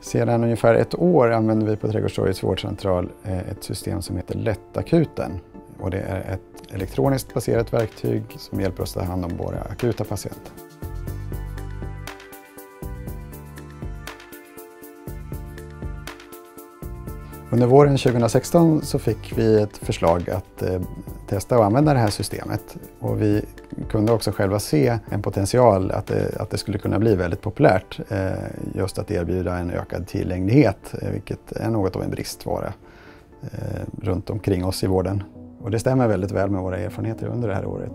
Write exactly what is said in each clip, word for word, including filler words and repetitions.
Sedan ungefär ett år använder vi på Trädgårdstorgets vårdcentral ett system som heter Lättakuten. Och det är ett elektroniskt baserat verktyg som hjälper oss att ta hand om våra akuta patienter. Under våren tjugohundrasexton så fick vi ett förslag att eh, testa och använda det här systemet. Och vi kunde också själva se en potential att det, att det skulle kunna bli väldigt populärt. Eh, just att erbjuda en ökad tillgänglighet, eh, vilket är något av en bristvara eh, runt omkring oss i vården. Och det stämmer väldigt väl med våra erfarenheter under det här året.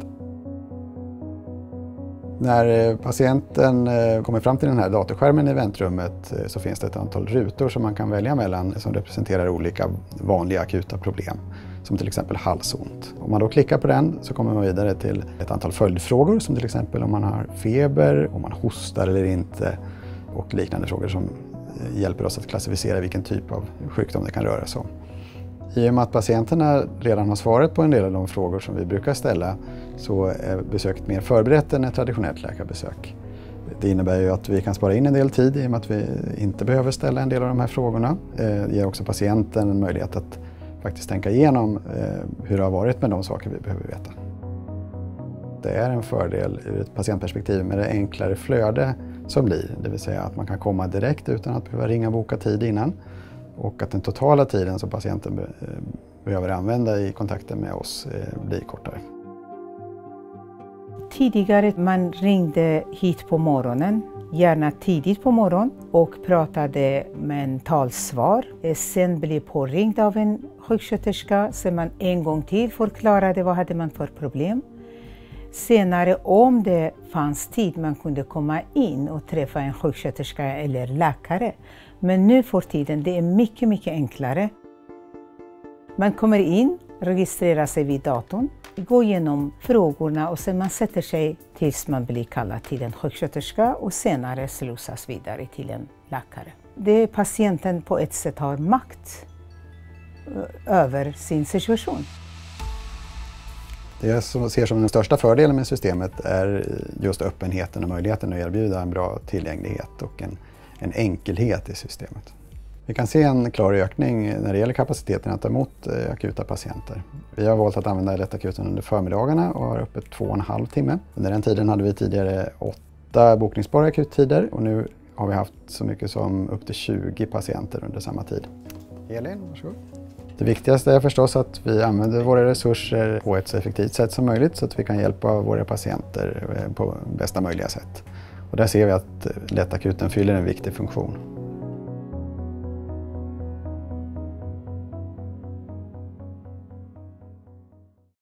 När patienten kommer fram till den här datorskärmen i väntrummet så finns det ett antal rutor som man kan välja mellan som representerar olika vanliga akuta problem, som till exempel halsont. Om man då klickar på den så kommer man vidare till ett antal följdfrågor som till exempel om man har feber, om man hostar eller inte och liknande frågor som hjälper oss att klassificera vilken typ av sjukdom det kan röra sig om. I och med att patienterna redan har svarat på en del av de frågor som vi brukar ställa så är besöket mer förberett än ett traditionellt läkarbesök. Det innebär ju att vi kan spara in en del tid i och med att vi inte behöver ställa en del av de här frågorna. Det ger också patienten en möjlighet att faktiskt tänka igenom hur det har varit med de saker vi behöver veta. Det är en fördel ur ett patientperspektiv med det enklare flöde som blir, det vill säga att man kan komma direkt utan att behöva ringa och boka tid innan. Och att den totala tiden som patienten be behöver använda i kontakten med oss eh, blir kortare. Tidigare man ringde hit på morgonen, gärna tidigt på morgonen och pratade med en talsvar. Sen blev påringd av en sjuksköterska så man en gång till förklarade vad hade man för problem. Senare om det fanns tid man kunde komma in och träffa en sjuksköterska eller läkare. Men nu för tiden det är mycket, mycket enklare. Man kommer in, registrerar sig vid datorn, går igenom frågorna och sen man sätter sig tills man blir kallad till en sjuksköterska och senare slussas vidare till en läkare. Det är patienten på ett sätt har makt över sin situation. Det jag ser som den största fördelen med systemet är just öppenheten och möjligheten att erbjuda en bra tillgänglighet och en, en enkelhet i systemet. Vi kan se en klar ökning när det gäller kapaciteten att ta emot akuta patienter. Vi har valt att använda Lättakuten under förmiddagarna och har öppet två och en halv timme. Under den tiden hade vi tidigare åtta bokningsbara akuttider och nu har vi haft så mycket som upp till tjugo patienter under samma tid. Elin, varsågod. Det viktigaste är förstås att vi använder våra resurser på ett så effektivt sätt som möjligt så att vi kan hjälpa våra patienter på bästa möjliga sätt. Och där ser vi att Lättakuten fyller en viktig funktion.